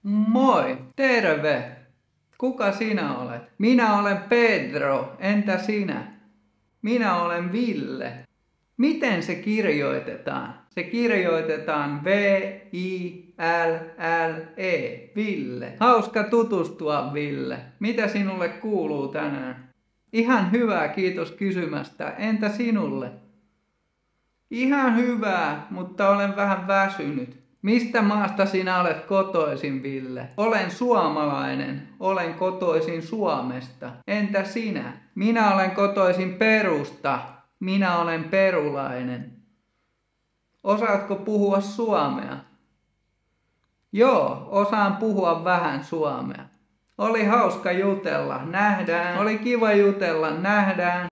Moi, terve. Kuka sinä olet? Minä olen Pedro, entä sinä? Minä olen Ville. Miten se kirjoitetaan? Se kirjoitetaan V-I-L-L-E, Ville. Hauska tutustua, Ville. Mitä sinulle kuuluu tänään? Ihan hyvää, kiitos kysymästä. Entä sinulle? Ihan hyvää, mutta olen vähän väsynyt. Mistä maasta sinä olet kotoisin, Ville? Olen suomalainen. Olen kotoisin Suomesta. Entä sinä? Minä olen kotoisin Perusta. Minä olen perulainen. Osaatko puhua suomea? Joo, osaan puhua vähän suomea. Oli hauska jutella. Nähdään. Oli kiva jutella. Nähdään.